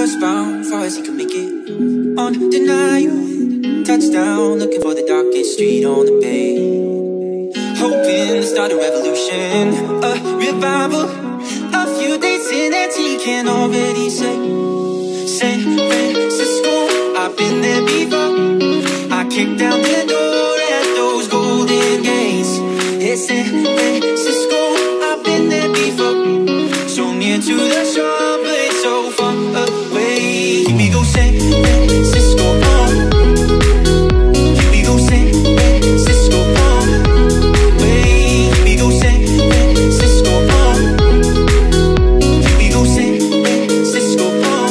westbound, far as he could make it. Undeniable, touchdown, looking for the darkest street on the bay. Hoping to start a revolution, a revival. A few days in and he can already say San Francisco, I've been there before. I kicked down the door at those golden gates. It's San Francisco, I've been there before. So near to the shore, but so far away. Here we go, San Francisco, here we go, San Francisco, way. Here we go, San Francisco, here we go, San Francisco.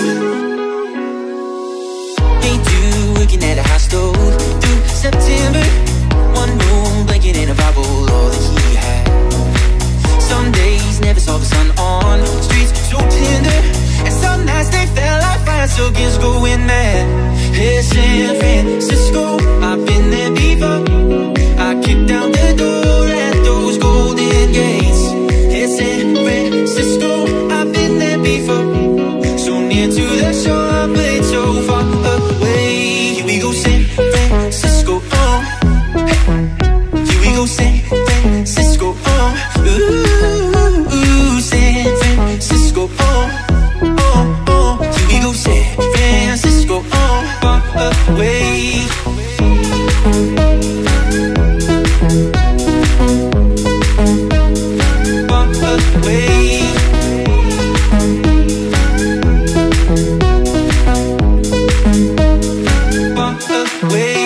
Hey, dude, working at a hostel through September. One room, blanket and a Bible, all that he had. Some days never saw the sun on streets so tender, and some nights they felt like fire, so kids going mad. Hey, San Francisco, I've been there before. I kicked down the door at those golden gates. Hey, San Francisco, I've been there before. So near to the shore, but so far away. Here we go, San Francisco, here we go, San Francisco, ooh, San Francisco, here we go, San Francisco, far away. Far away. Far away.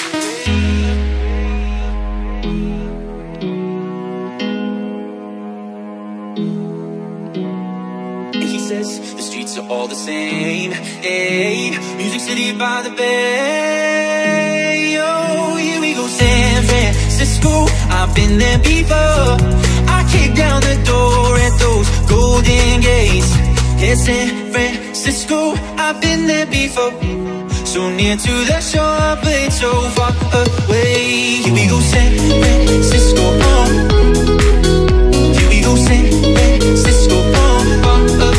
He says the streets are all the same. Hey, Music City by the bay. Oh, here we go, San Francisco. I've been there before. I kicked down the door at those golden gates. Hey, San Francisco, I've been there before. So near to the shore, but so far away. Here we go, San Francisco. Here we go, San Francisco. Far away.